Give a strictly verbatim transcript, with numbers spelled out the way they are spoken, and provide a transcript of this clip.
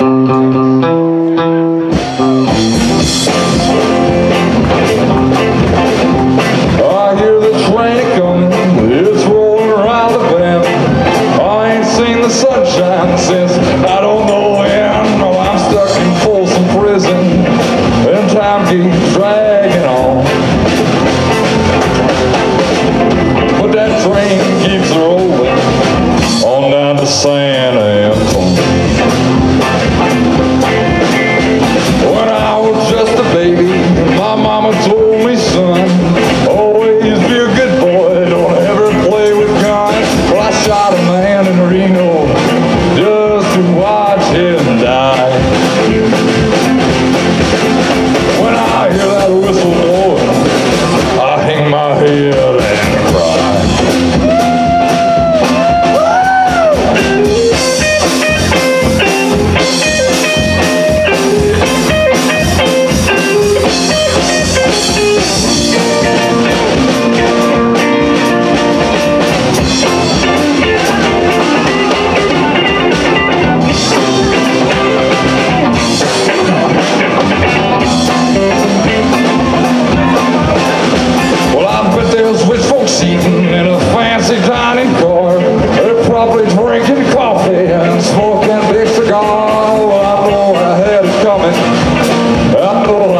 Since I don't know when, no, I'm stuck in Folsom Prison, and time keeps dragging on. But that train keeps rolling on down to San Antonio. When I was just a baby, my mama told me, son, always be a good boy, don't ever play with guns. Well, I shot a man in Reno just to watch him die. When I hear that whistle blowing, I hang my head and cry. Eating in a fancy dining car, they're probably drinking coffee and smoking big cigar. Well, I know I had it coming. I know